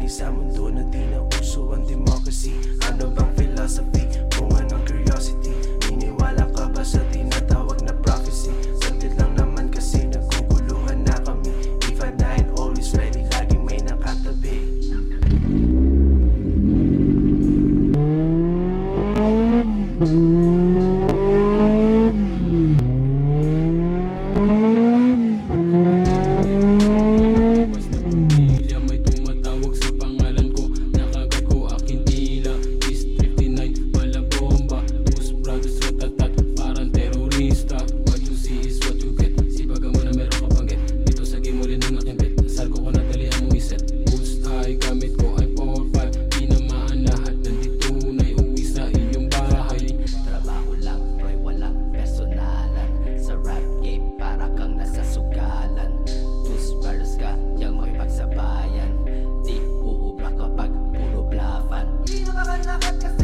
Sanay sa mundo na di na uso ang democracy. Ano bang philosophy? Kung anong curiosity? Niniwala ka ba sa tinatawag na prophecy? Saglit lang naman kasi naguguluhan na kami. If I die, always ready, laging may nakatabi. May tumatawag sa pangalan ko, nakagat ko aking tila. East 59, pala bomba. Bus brothers, ratatat, parang terorista. What you see is what you get. Sipaga mo na meron ka banggit. Dito sa game mo rin ang aking bet. Sarko ko na dali ang iset. Boost ay gamit ko ay 4-5. Tinamaan lahat, nandito na'y uwi sa iyong bahay. Trabaho lang, Roy, walang personalan. Sa rap game, para kang nasa sugalan. Two-spars ka, yang makipagsabayan. Di uubra kapag puro blafan. Di na makalakad kasi